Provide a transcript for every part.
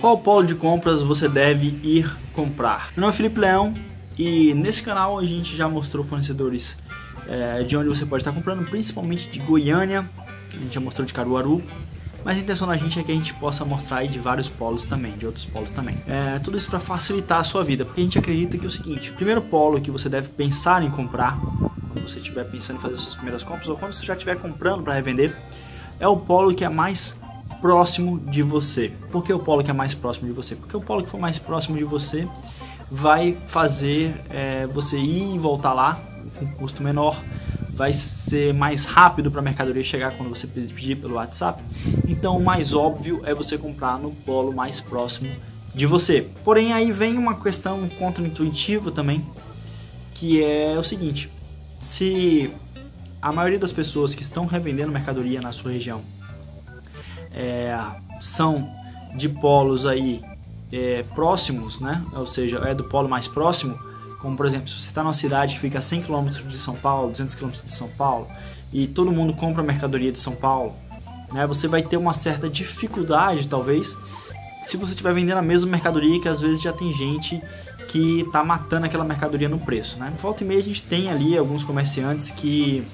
qual polo de compras você deve ir comprar? Meu nome é Felipe Leão e nesse canal a gente já mostrou fornecedores de onde você pode estar comprando, principalmente de Goiânia, a gente já mostrou de Caruaru, mas a intenção da gente é que a gente possa mostrar aí de vários polos também, de outros polos também. Tudo isso para facilitar a sua vida, porque a gente acredita que é o seguinte: o primeiro polo que você deve pensar em comprar, quando você estiver pensando em fazer suas primeiras compras, ou quando você já estiver comprando para revender, é o polo que é mais próximo de você. Por que o polo que é mais próximo de você? Porque o polo que for mais próximo de você vai fazer você ir e voltar lá com custo menor, vai ser mais rápido para a mercadoria chegar quando você pedir pelo WhatsApp. Então o mais óbvio é você comprar no polo mais próximo de você. Porém aí vem uma questão contra-intuitiva também, que é o seguinte: se a maioria das pessoas que estão revendendo mercadoria na sua região são de polos aí próximos, né? Ou seja, é do polo mais próximo, como por exemplo, se você está numa cidade que fica a 100 km de São Paulo, 200 km de São Paulo, e todo mundo compra mercadoria de São Paulo, né? Você vai ter uma certa dificuldade, talvez, se você estiver vendendo a mesma mercadoria, que às vezes já tem gente que está matando aquela mercadoria no preço, né? Volta e meia a gente tem ali alguns comerciantes que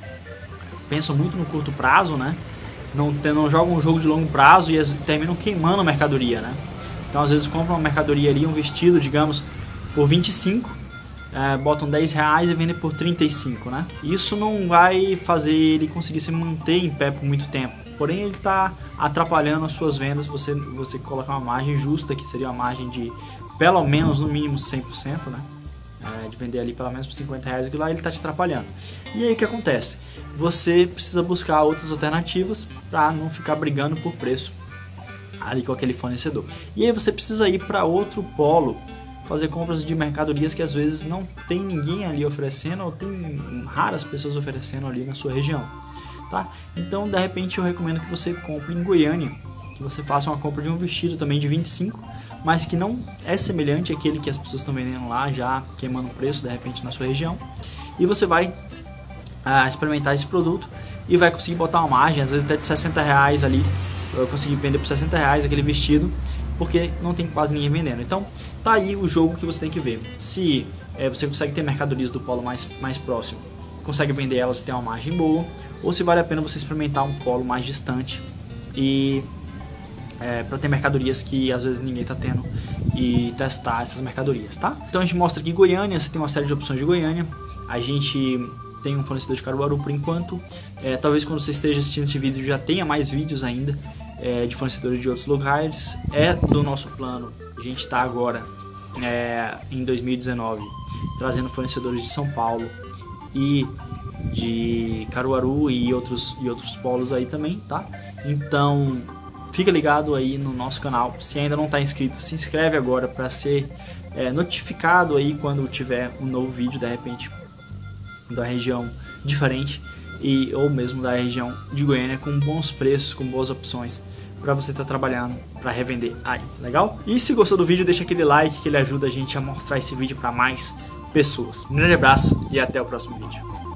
pensam muito no curto prazo, né? Não jogam um jogo de longo prazo e terminam queimando a mercadoria, né? Então às vezes compram uma mercadoria ali, um vestido, digamos, por 25, botam 10 reais e vendem por 35, né? Isso não vai fazer ele conseguir se manter em pé por muito tempo, porém ele está atrapalhando as suas vendas. Você colocar uma margem justa, que seria uma margem de pelo menos, no mínimo 100%, né? De vender ali pelo menos por 50 reais, aquilo lá ele está te atrapalhando. E aí o que acontece? Você precisa buscar outras alternativas para não ficar brigando por preço ali com aquele fornecedor. E aí você precisa ir para outro polo, fazer compras de mercadorias que às vezes não tem ninguém ali oferecendo, ou tem raras pessoas oferecendo ali na sua região, tá? Então de repente eu recomendo que você compre em Goiânia, que você faça uma compra de um vestido também de 25, mas que não é semelhante àquele que as pessoas estão vendendo lá, já queimando o preço de repente na sua região, e você vai experimentar esse produto e vai conseguir botar uma margem, às vezes até de 60 reais ali. Eu consegui vender por 60 reais aquele vestido, porque não tem quase ninguém vendendo. Então tá aí o jogo que você tem que ver. Se você consegue ter mercadorias do polo mais próximo, consegue vender elas, tem uma margem boa, ou se vale a pena você experimentar um polo mais distante e para ter mercadorias que às vezes ninguém está tendo, e testar essas mercadorias, tá? Então a gente mostra aqui Goiânia, você tem uma série de opções de Goiânia. A gente tem um fornecedor de Caruaru por enquanto. Talvez quando você esteja assistindo esse vídeo já tenha mais vídeos ainda de fornecedores de outros lugares. Do nosso plano, a gente está agora em 2019 trazendo fornecedores de São Paulo e de Caruaru e outros polos aí também, tá? Então fica ligado aí no nosso canal. Se ainda não está inscrito, se inscreve agora para ser notificado aí quando tiver um novo vídeo, de repente da região diferente, ou mesmo da região de Goiânia, com bons preços, com boas opções para você estar trabalhando para revender aí, legal? E se gostou do vídeo, deixa aquele like que ele ajuda a gente a mostrar esse vídeo para mais pessoas. Um grande abraço e até o próximo vídeo.